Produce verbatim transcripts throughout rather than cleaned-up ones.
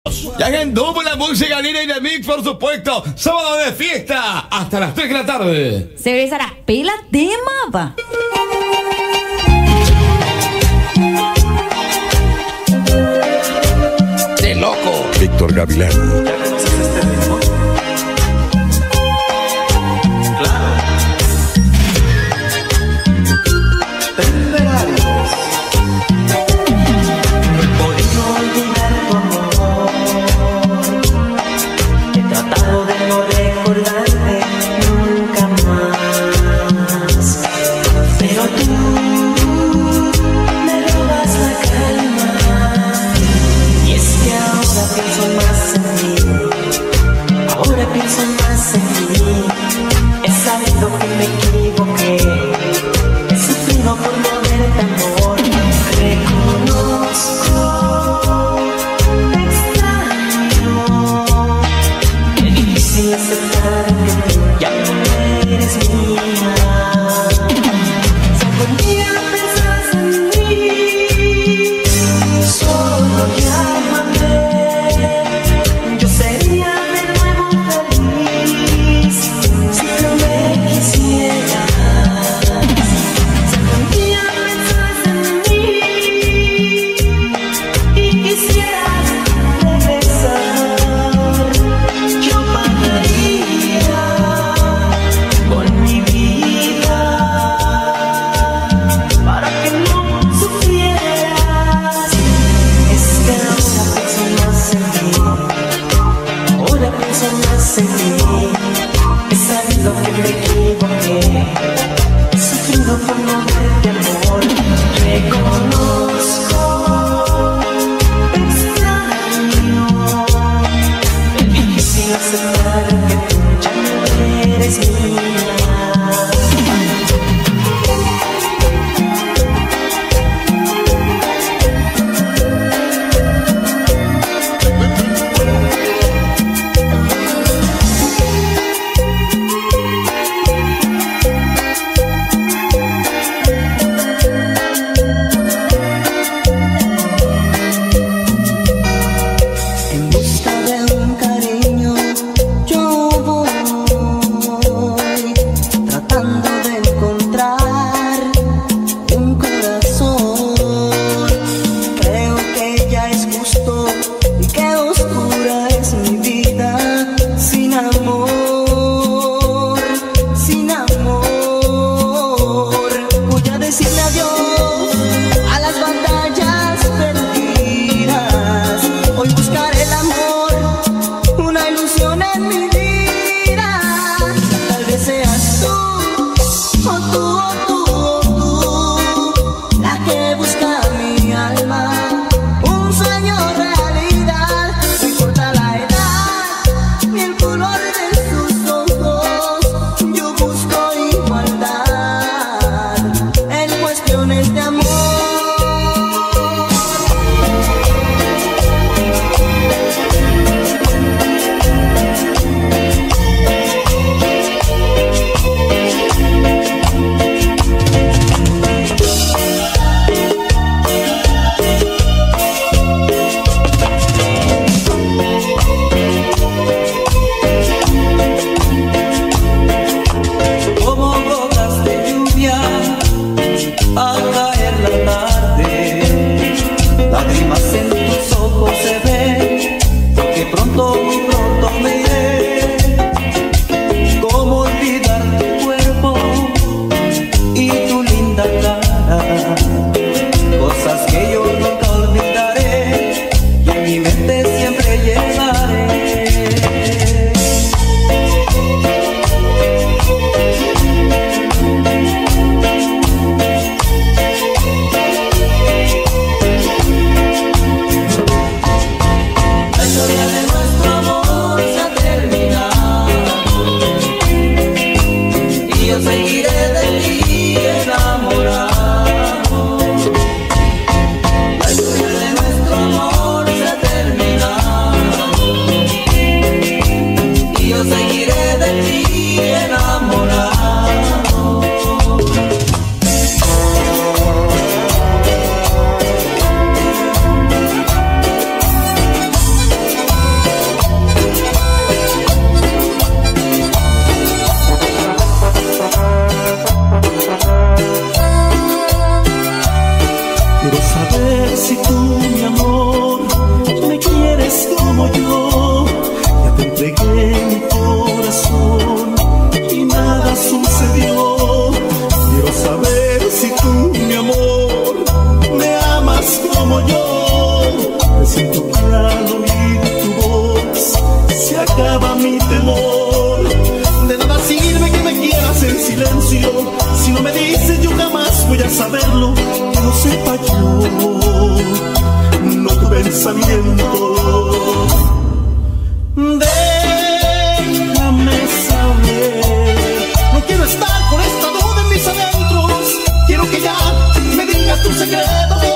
Y agendó la música Lina y de Mix, por supuesto. Sábado de fiesta hasta las tres de la tarde. Cervezara pela tema, pa. De loco. Víctor Gavilán. ¿Ya conoces este ritmo? Claro. Temperarios. No he podido olvidar tu amor. He tratado de no recordarte nunca más. Pero tú me robas la calma. Y es que ahora pienso más en ti. Ahora pienso más en ti. He sabido que me equivoqué. He sufrido por no verte, amor. Reconozco, te extraño. Qué difícil aceptar que tú ya no eres mía. Si algún día pensas en mí, solo llámame. Yo sería de nuevo feliz si tú me quisieras. Si algún día pensas en mí y quisieras regresar, yo pagaría con mi vida para que no sufrieras. Es que ahora pienso más en ti. Ahora pienso más en ti. He sabido que me equivoqué. He sufrido por no verte, amor. Reconozco, te extraño. Es difícil aceptar que tú ya no eres mía. saberlo, que lo sepa yo, no tu pensamiento. Déjame saber, no quiero estar con esta duda en mis adentros. Quiero que ya me digas tu secreto.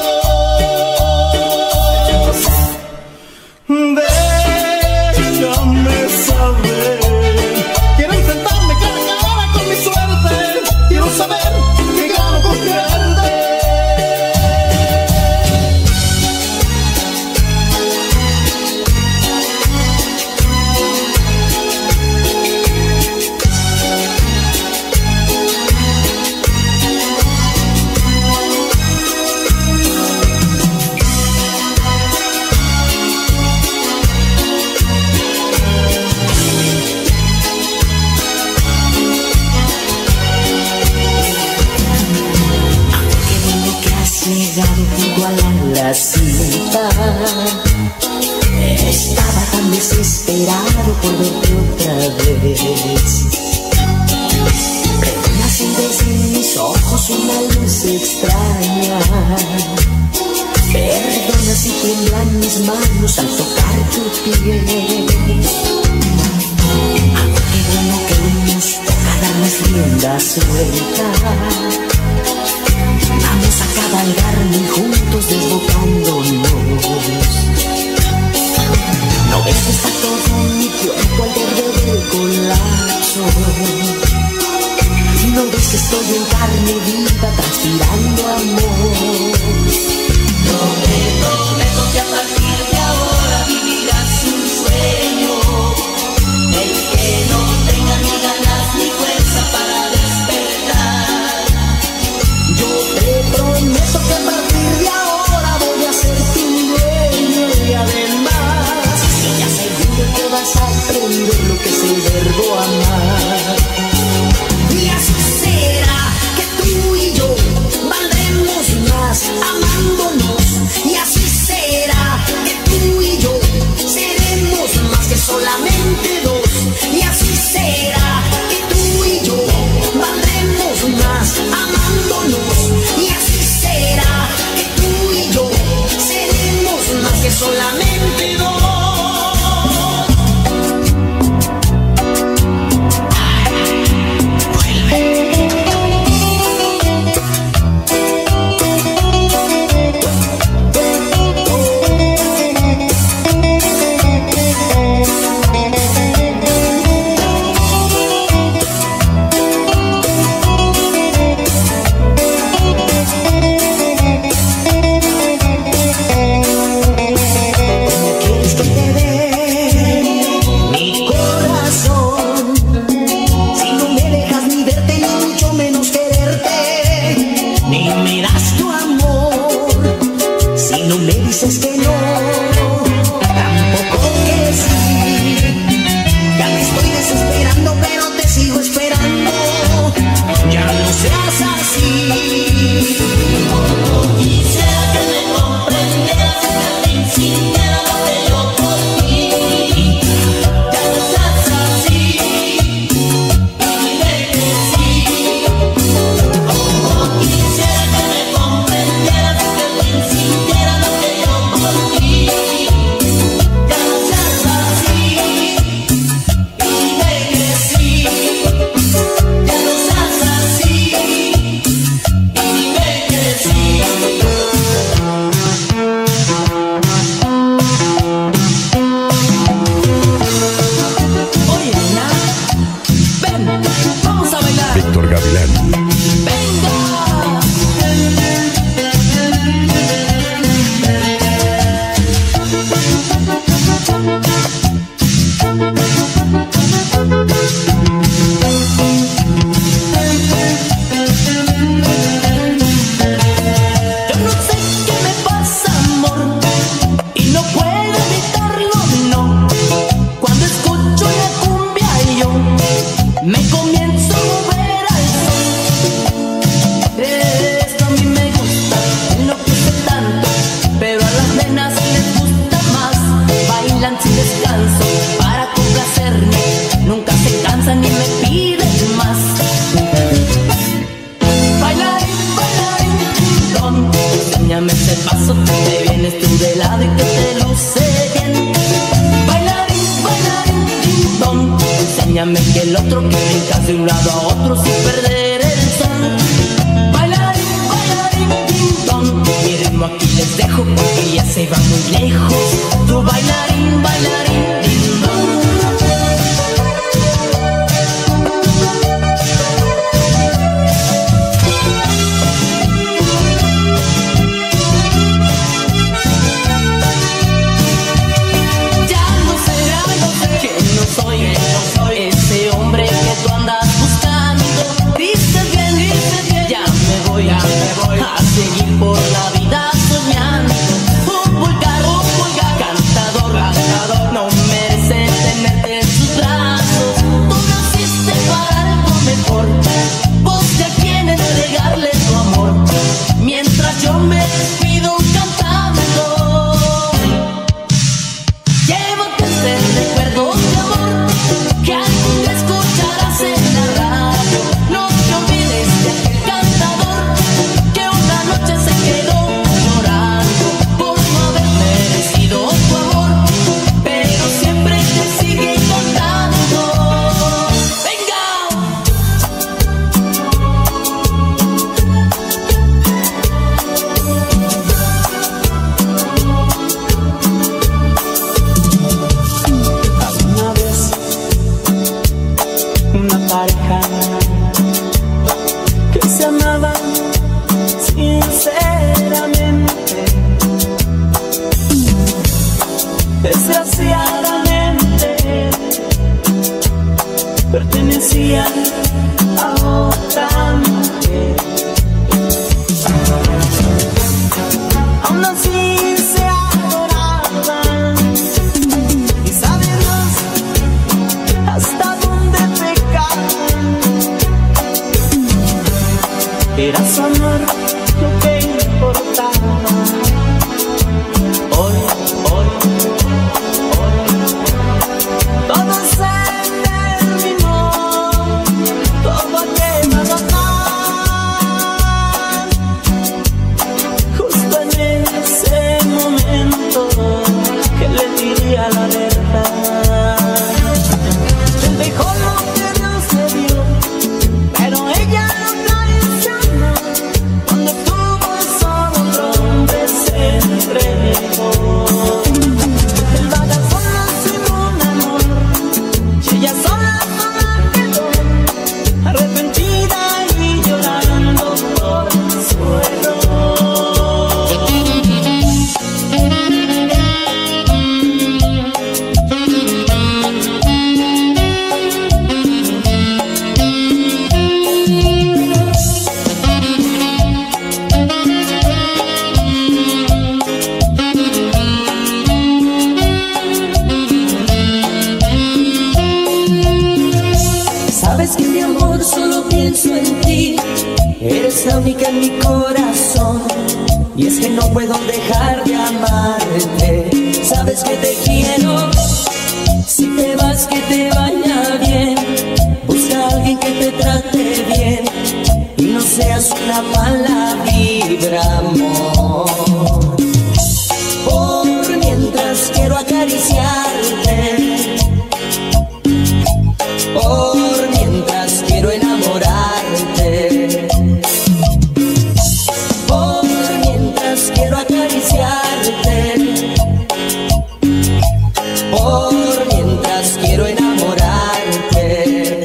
Déjame saber, quiero enfrentarme cara a cara con mi suerte. Quiero saber que gano con pierde. Junto a la, la cita, estaba tan desesperado por verte otra vez. Pero nacientes en mis ojos una luz extraña. Perdona si tiemblan mis manos al tocar tu piel. Amor, qué bueno que nos toca dar las riendas sueltas. Vamos a cabalgar muy juntos desbocándonos. No ves que está todo mi cuerpo al borde del colapso. No ves que estoy en carne viva transpirando amor. Prometo, prometo que a partir de ahora vivirás un sueño, el que no tenga ni ganas ni fuerza para despertar. Yo te prometo que a partir de ahora voy a ser tu dueño y además que te aseguro que vas a aprender lo que es el verbo amar. Y así será que tú y yo valdremos más amándonos. Y así será que tú y yo seremos más que solamente dos. Y así será que tú y yo valdremos más amándonos. Y así será que tú y yo seremos más que solamente dos. Como que sé bien. Bailarín, bailarín, ding dong, enséñame que el otro que brincas de un lado a otro sin perder el son. Bailarín, bailarín, ding dong, mi ritmo aquí les dejo porque ya se va muy lejos. Tu bailarín, bailarín, ding dong. A seguir por la vida soñando. Un vulgar, un vulgar cantador, cantador no merece tenerte en sus brazos. Tú naciste para algo mejor, vos ya quieres entregarle tu amor, mientras yo me despido cantando. Llévate este recuerdo de amor que algún día escucharás en la radio. No te olvides de aquel cantador que una noche se quedó llorando por no haber merecido tu amor, pero siempre te sigue cantando. ¡Venga! Alguna vez una pareja que se amaba sinceramente, desgraciadamente pertenecía a otra mujer. Aún así se adoraban y sabe Dios hasta dónde pecaban. Era su amor lo que importaba. Hoy, hoy, hoy, todo se terminó, todo ha quedado atrás. Justo en ese momento que le diría la verdad. Él dejó lo que Dios le dio, pero ella lo traicionó. Cuando tuvo solo otro hombre se entregó. Él vaga sola sin un amor y ella sola sola quedó, arrepentida y llorando por su error. Sabes que mi amor solo pienso en ti, eres la única en mi corazón, y es que no puedo dejar de amarte. Sabes que te quiero, si te vas que te vaya bien, busca a alguien que te trate bien y no seas una mala vibra, amor. Por mientras quiero acariciarte, por mientras quiero enamorarte, por mientras quiero acariciarte, por mientras quiero enamorarte.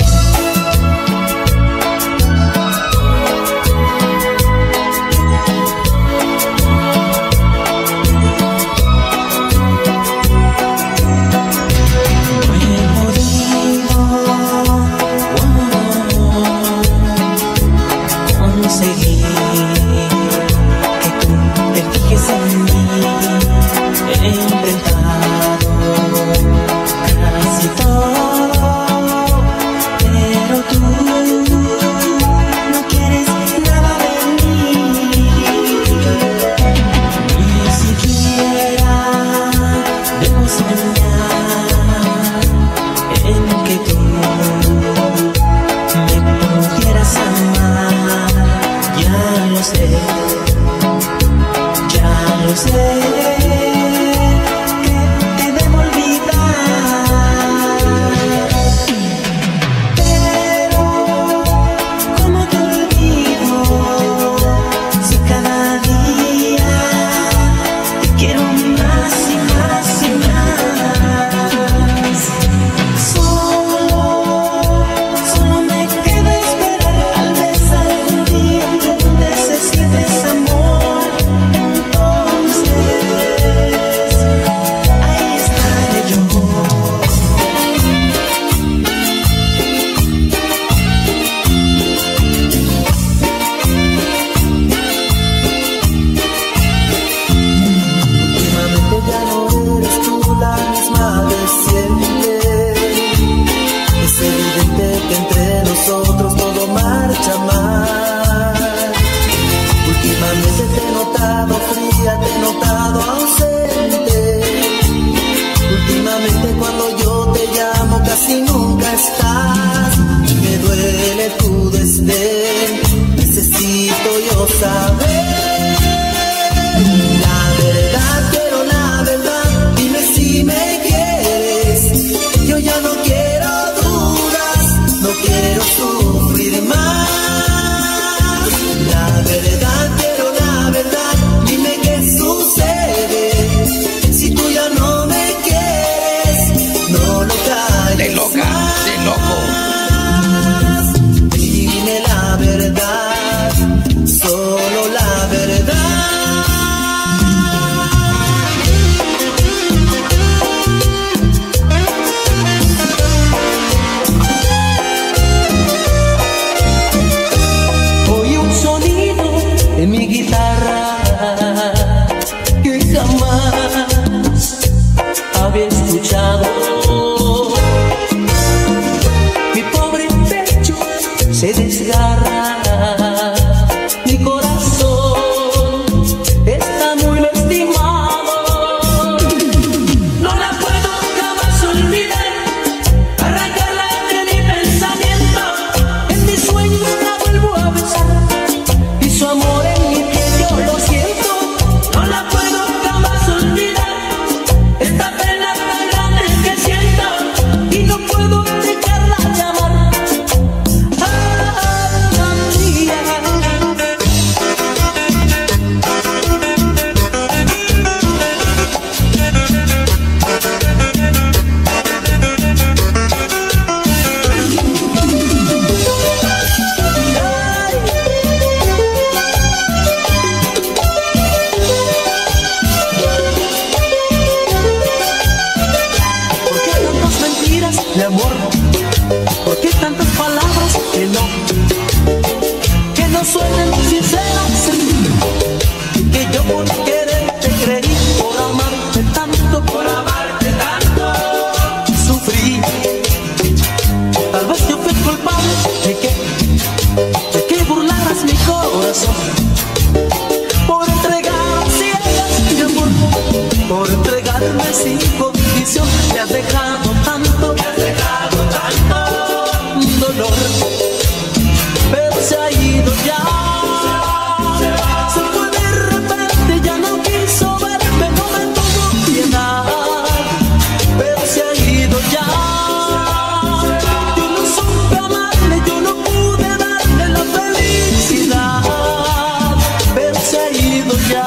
sé que siente. Es evidente que entre nosotros todo marcha mal. Últimamente te he notado fría, te he notado ausente. Últimamente cuando yo te llamo casi nunca estás. Me duele tu desdén, necesito yo saber la verdad, pero la verdad, dime si me quieres. Yo ya no quiero dudas, no quiero sufrir más. La verdad, pero la verdad, dime qué sucede. Si tú ya no me quieres, no lo calles. De loca, de loco. Dime la verdad, solo la verdad. Oí un sonido en mi guitarra que jamás había escuchado. Mi pobre pecho se desgarra, mi corazón está muy lastimado. No la puedo jamás olvidar, arrancarla de mi pensamiento. En mis sueños la vuelvo a besar y su amor en mi piel yo lo siento. No la puedo jamás olvidar, esta pena tan grande que siento, y no puedo dejarla de amar. ¿Por qué tantas mentiras de amor? ¿Por qué tantas palabras que no? Que no suenen sinceras en mí. Que yo por quererte creí, por amarte tanto, por amarte tanto, sufrí. Tal vez yo fui culpable de que, de que burlaras mi corazón. Por entregar ciegas mi amor, por entregarme sin condición. Me has dejado tanto, me has dejado tanto dolor, pero se ha ido ya. Se fue de repente, ya no quiso verme, no me tuvo piedad, pero se ha ido ya. Yo no supe amarle, yo no pude darle la felicidad, pero se ha ido ya.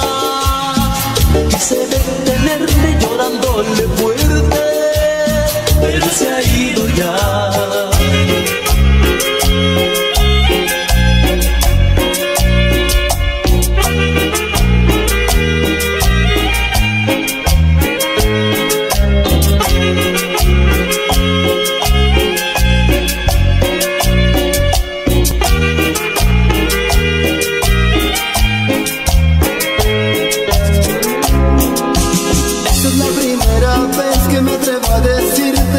Quise detenerme llorándole fuerte, pero se ha ido ya. Esta es la primera vez que me atrevo a decirte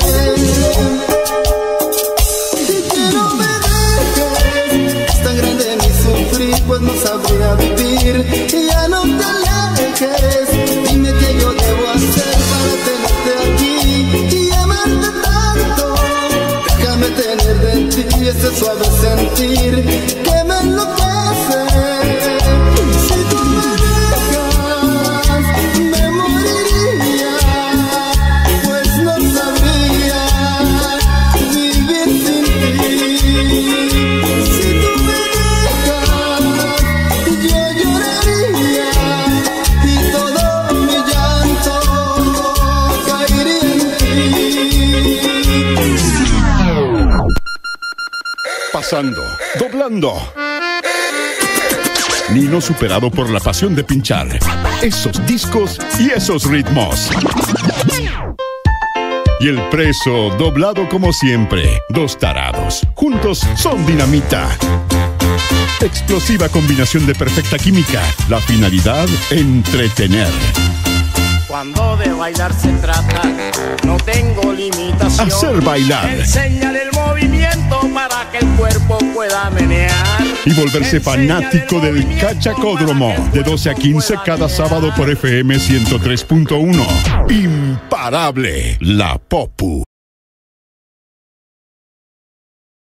que quiero me dejes. Es tan grande mi sufrir, pues no sabría vivir. Ya no te alejes, dime qué yo debo hacer para tenerte aquí y amarte tanto. Déjame tener de ti ese suave sentir que me enloquece. Si tú me dejas, me moriría, pues no sabría vivir sin ti. Si tú me dejas, yo lloraría y todo mi llanto caería en ti. Pasando, doblando. Nino superado por la pasión de pinchar esos discos y esos ritmos. Y el preso doblado como siempre. Dos tarados, juntos son dinamita. Explosiva combinación de perfecta química. La finalidad, entretener. Cuando de bailar se trata, no tengo limitación. Hacer bailar. Enséñale el movimiento para que el cuerpo pueda menear. Y volverse Enséñale fanático el del movimiento Cachacódromo. para que el De doce a cuerpo quince pueda cada menear. sábado por F M ciento tres punto uno. Imparable. La Popu.